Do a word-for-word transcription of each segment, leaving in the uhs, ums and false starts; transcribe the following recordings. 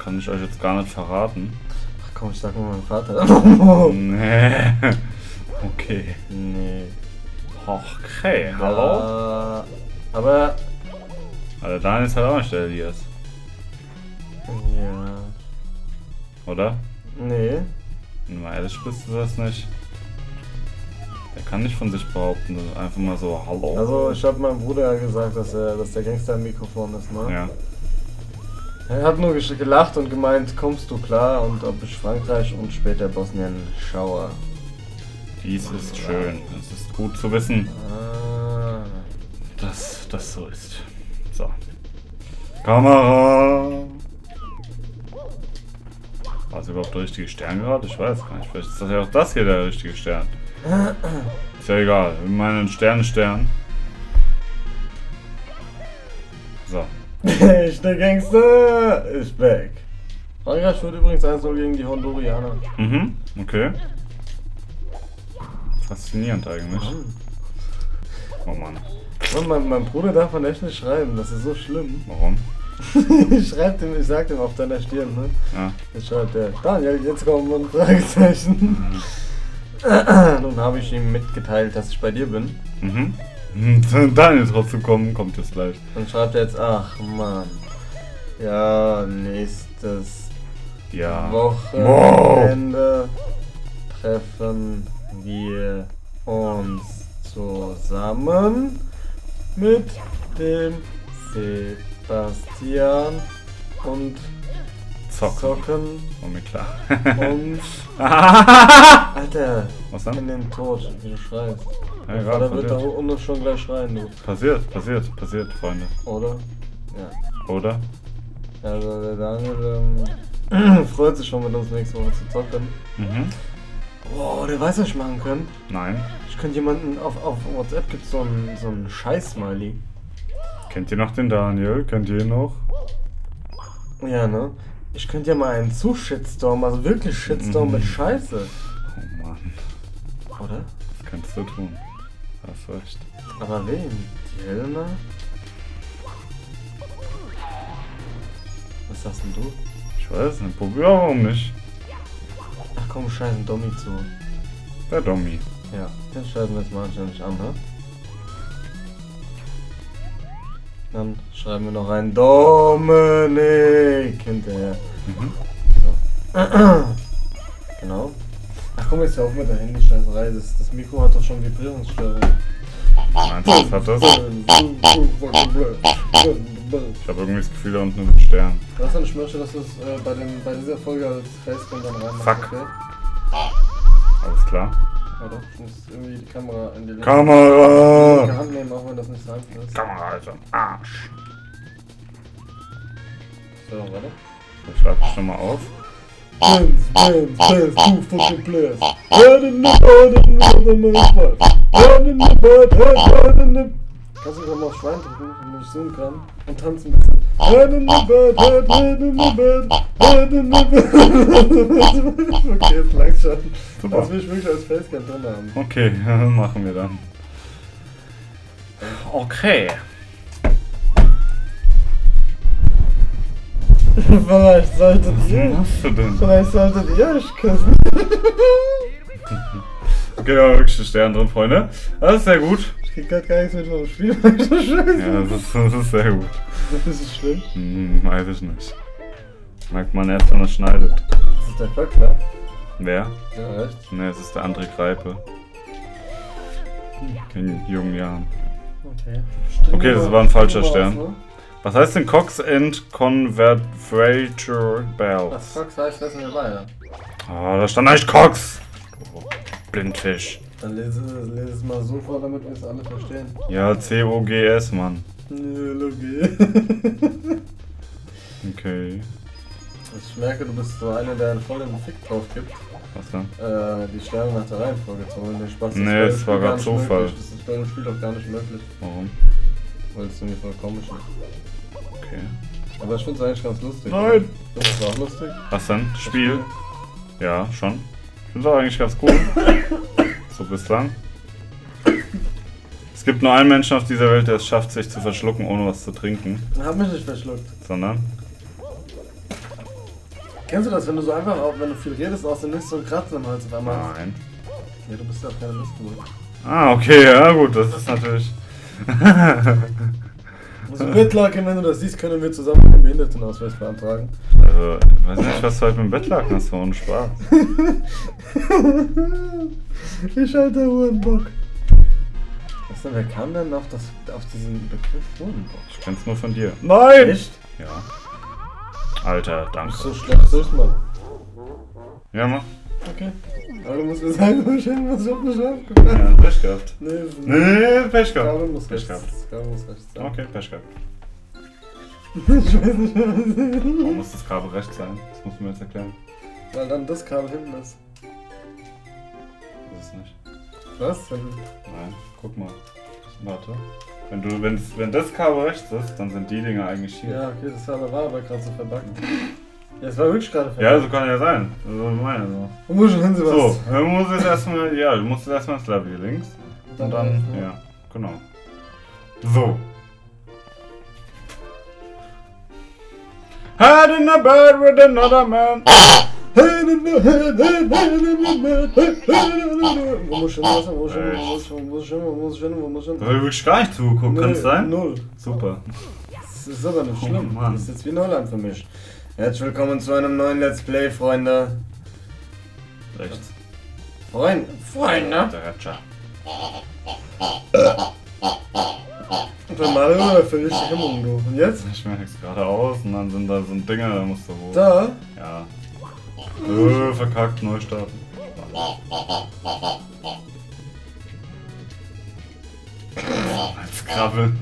kann ich euch jetzt gar nicht verraten. Ach komm, ich sag mal meinem Vater. Nee. Okay. Nee. Okay, hallo? Äh, aber... Also Daniel ist halt auch nicht der Elias. Ja... Oder? Nee. Wenn du mal ehrlich bist, du das nicht. Der kann nicht von sich behaupten, einfach mal so, hallo. Also ich habe meinem Bruder ja gesagt, dass er, dass der Gangster im Mikrofon ist, ne? Ja. Er hat nur gelacht und gemeint, kommst du klar und ob ich Frankreich und später Bosnien schaue. Dies ist schön. Es ist gut zu wissen, Ah. dass das so ist. So. Kamera! War es überhaupt der richtige Stern gerade? Ich weiß gar nicht. Vielleicht ist das ja auch das hier der richtige Stern. Ist ja egal. Wir meinen einen Stern, Stern. So. Ich, der Gangster, ist back. Frankreich führt übrigens eins null gegen die Hondurianer. Mhm, okay. Faszinierend eigentlich. Oh Mann. Mann, mein, mein Bruder darf man echt nicht schreiben, das ist so schlimm. Warum? Ich schreib dem, ich sag dem auf deiner Stirn, ne? Ja. Jetzt schreibt der, Daniel, jetzt kommt ein Fragezeichen. Nun habe ich ihm mitgeteilt, dass ich bei dir bin. Mhm. Daniel trotzdem kommen, kommt jetzt gleich. Dann schreibt er jetzt, ach Mann. Ja, nächstes Ja. Wochenende treffen wir uns zusammen mit dem Sebastian und Zocken. Zocken War mir klar. und... Alter, Was in dann? den Tod, wie du schreist. Ja, Der ja, Vater wird da passiert. unten schon gleich schreien, du. Passiert, passiert, passiert, Freunde. Oder? Ja. Oder? Also der Daniel ähm, freut sich schon mit uns nächste Woche zu zocken. Mhm. Wow, der weiß, was ich machen kann. Nein. Ich könnte jemanden auf, auf WhatsApp gibt so einen so einen Scheiß-Smiley. Kennt ihr noch den Daniel? Kennt ihr ihn noch? Ja, ne? Ich könnte ja mal einen zu-Shitstorm, also wirklich Shitstorm Mhm. mit Scheiße. Oh Mann. Oder? Das kannst du tun. Hast recht. Aber wen? Die Helena? Was sagst denn du? Ich weiß nicht. Probier, warum nicht? Ach komm, scheißen Dommi zu. Der Dommi. Ja, den schreiben wir jetzt mal nicht an, ne? Dann schreiben wir noch einen Dominik hinterher. Mhm. So. Genau. Ach komm, jetzt hör auf mit der Handyscheißerei. Das, das Mikro hat doch schon Vibrierungsstörung. Meinst du, was hat das? Ich habe irgendwie das Gefühl, da unten ist ein Stern. Was denn? Ich möchte, dass du es äh, bei, dem, bei dieser Folge als Facecam dann reinmachst. Fuck. Okay? Alles klar. Warte, ich muss irgendwie die Kamera in die linke Kamera! Hand nehmen, auch wenn das nicht sein ist. Kamera, Alter. Arsch. So, warte. Ich schreibe das schon mal auf. Prince, Prince, Prince, two fucking players. Head in the bird, in the bird, head in the bird, head in the... Kannst du mal auf Schwein drücken, wenn ich zoomen kann? Und tanzen ein bisschen. Head in the bird, head, head in the bird, head in the bird. Okay, jetzt langt's schon. Super. Das will ich wirklich als Facecam drin haben. Okay, machen wir dann. Okay. Vielleicht solltet Was ihr... machst du denn? Vielleicht solltet ihr euch küssen. Okay, da war wirklich ein Stern drin, Freunde. Das ist sehr gut. Ich krieg grad gar nichts mit vom Spiel, weil ich so scheiße. Ja, das ist, das ist sehr gut. Das ist schlimm. Hm, weiß ich nicht. Merkt man erst, wenn er schneidet. Das ist der Verkler. Wer? Ja, recht. Ne, es ist der André Kreipe. In jungen Jahren. Okay. Okay, das war ein falscher Was, Stern. ne? Was heißt denn Cox and Convertrator Bells? Was Cox heißt, wissen wir beide. Ah, da stand eigentlich Cox! Oh, Blindfisch. Dann lese, lese es mal so vor, damit wir es alle verstehen. Ja, C O G S, Mann. Ja, okay. Okay. Ich merke, du bist so einer, der einen vollen Fick drauf gibt, Was dann? äh, die Sterne nach der Reihenfolge zu holen. Der Spaß Nee, ist bei dem es Spiel war gar grad nicht Zufall. möglich. Das ist bei dem Spiel doch gar nicht möglich, Warum? weil es irgendwie voll komisch ist. Okay. Aber ich finde es eigentlich ganz lustig. Nein! Das ist auch lustig. Was denn? Spiel? Ja, schon. Ich finde es auch eigentlich ganz cool. So bislang. Es gibt nur einen Menschen auf dieser Welt, der es schafft, sich zu verschlucken, ohne was zu trinken. Ich hab mich nicht verschluckt. Sondern... Kennst du das, wenn du so einfach, auch, wenn du viel redest, aus dem Nichts so ein Kratzen im Hals auf einmal hast? Nein. Ja, du bist ja auch keine Mistgeburt. Ah, okay, ja gut, das ist natürlich... Also Bettlaken, wenn du das siehst, können wir zusammen den Behindertenausweis beantragen. Also, ich weiß nicht, was du heute mit dem Bettlaken hast, ohne Spaß. Ich alter Hurenbock. Was denn, wer kam denn auf, das, auf diesen Begriff Hurenbock? Ich kenn's nur von dir. Nein! Echt? Ja. Alter, danke. So schlecht soll's mal. Ja, mach. Okay. Aber du musst mir sagen, wo schön was ich hab nicht aufgepasst. Ja, Pech gehabt. Nee, Nee, Pech gehabt. Kabel muss Pech rechts. gehabt. Kabel muss rechts sein. Okay, Pech gehabt. Ich weiß nicht, was Warum muss das Kabel rechts sein? Das musst du mir jetzt erklären. Weil dann das Kabel hinten ist. Das ist nicht. Was? Wenn Nein, guck mal. Warte. Wenn du, wenn's, wenn das Kabel rechts ist, dann sind die Dinger eigentlich hier. Ja, okay, das war aber gerade so verbacken. Ja, es war wirklich gerade Ja, verbacken. so kann ja sein. Also meine so. Wo muss ich hin, So, Sebastian? du musst jetzt erstmal, ja, du musst jetzt erstmal ins Level hier links. Und dann, ja, genau. So. Head in the bed with another man. Head in the head, head, head in the bed, head, head in the bed. Wo muss ich hin, Sebastian? Wo muss ich hin, wo muss ich hin, wo muss ich hin, wo muss ich hin, wo muss ich hin? Da will ich wirklich gar nicht zugucken, kann es sein? Null. Super. Das ist aber nicht schlimm. Oh Mann. Das ist jetzt wie Neuland für mich. Herzlich willkommen zu einem neuen Let's Play, Freunde. Rechts. Freund, Freunde. Der Ratscher. Und bei Mario erfülle ich die Hemmung, du. Und jetzt? Ich merke es gerade aus und dann sind da so ein Dinger, da musst du hoch. Da? Ja. Äh, verkackt, neu starten. Als Krabbeln.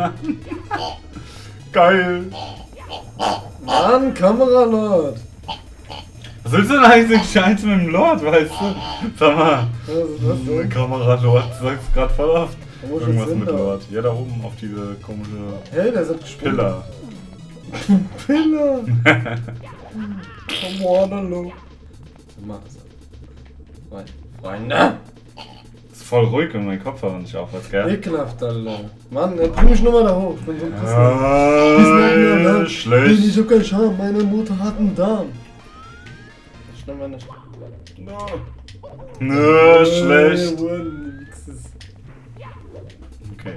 Geil. Mann, Kameralord. Was willst du denn eigentlich Scheiß mit dem Lord, weißt du? Sag mal. Was ist das denn? Kameralord, du sagst grad voll oft. Wo muss ich Irgendwas jetzt mit hin, da? Lord. Ja, da oben auf diese komische Hey, der ist gesprungen. Pillar. Pillar. Come on, hallo. Mach das. Freund- Freunde. Ist voll ruhig, wenn mein Kopfhörer nicht aufhört, gell? Ekelhaft, Alter. Mann, ey, bring mich nur mal da hoch. Ich bin so ein Pisser. Ah, Ich schlecht. hab keinen Charme, meine Mutter hat einen Darm. Das stimmt nicht. Nö, schlecht. Ey, Mann, Wichses. Okay,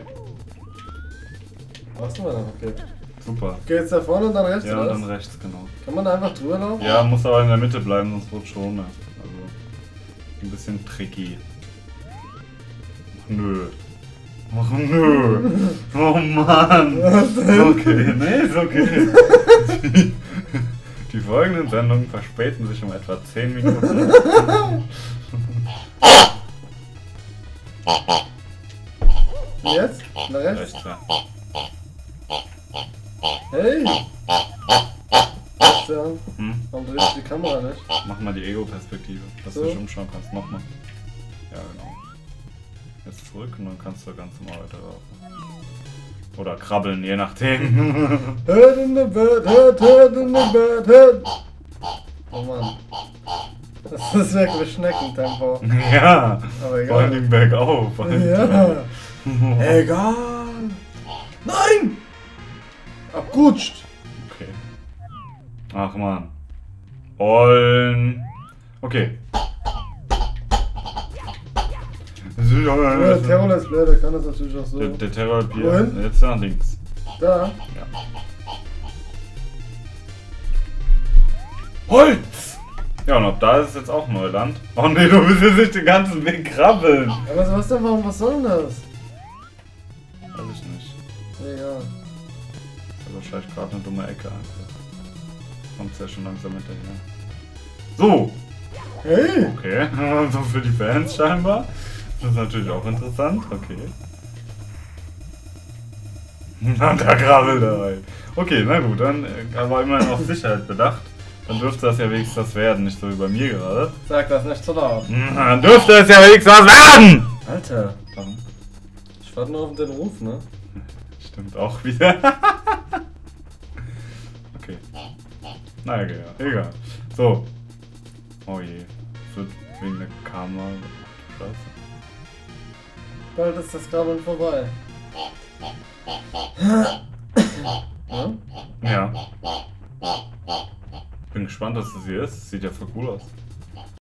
Was du mal dann? Okay. super. Okay, jetzt da vorne und dann rechts, Ja, oder und was? dann rechts, genau. Kann man da einfach drüber laufen? Ja, muss aber in der Mitte bleiben, sonst wird schon. Ne? Also, ein bisschen tricky. Ach, nö. Ach, nö. Oh Mann. Was denn? Okay, nee, ist okay. Die, die folgenden Sendungen verspäten sich um etwa zehn Minuten. Jetzt? Nach rechts? Rechts, ja. Hey! So, Hm? warum drehst du die Kamera nicht? Mach mal die Ego-Perspektive, dass So. du dich umschauen kannst. Nochmal. Ja, genau. Jetzt zurück und dann kannst du ganz normal weiterlaufen. Oder krabbeln, je nachdem. Head in the bed, head, head in the bed, head! Oh Mann. Das ist wirklich Schneckentempo. Ja, Aber vor allen egal. Dingen bergauf. Ja. Egal. Nein! Abrutscht. Okay. Ach man. Ollen. Okay. Ja, der Terror Let's Play, der kann das natürlich auch so. Der, der Terror hier. Wohin? Jetzt nach links. Da. Ja. Holz! Ja, und ab da ist es jetzt auch Neuland. Oh ne, du willst jetzt nicht den ganzen Weg krabbeln. Aber was denn, warum, was soll denn das? Weiß ich nicht. Egal. Das ist wahrscheinlich gerade eine dumme Ecke einfach. Kommt's ja schon langsam hinterher. So! Hey! Okay, so für die Fans scheinbar. Das ist natürlich auch interessant. Okay. Na, da krabbelt er rein. Okay, na gut, dann äh, aber immerhin auf Sicherheit bedacht. Dann dürfte das ja wenigstens was werden, nicht so wie bei mir gerade. Sag das nicht zu laut. Na, Dann dürfte es ja wenigstens was werden! Alter, Warum? ich warte nur auf den Ruf, ne? Stimmt auch wieder. Okay. Na ja, egal. So. Oh je. Es wird wegen der Kamera. Scheiße. Bald ist das Krabbeln vorbei. Ja? Ja. Bin gespannt, dass das hier ist. Sieht ja voll cool aus.